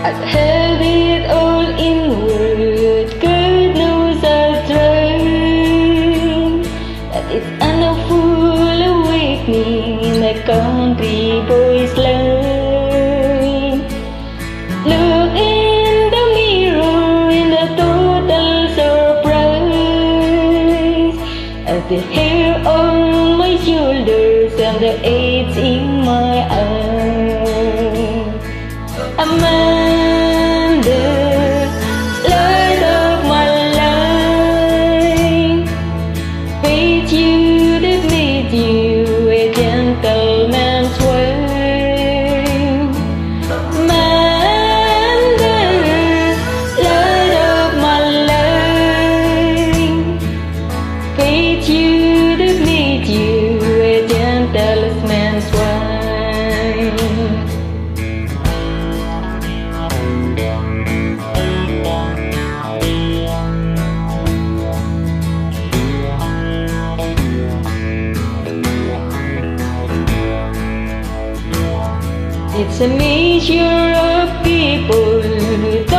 I have it all in words, God knows I've tried. That it's an full awakening in the country boy's life. Look in the mirror in the total surprise at the hair on my shoulders and the AIDS in my eyes. Amanda, light of my life, faith you that made you a gentleman's wife. Amanda, light of my life, faith you that made you a gentleman's wife. It's a measure of people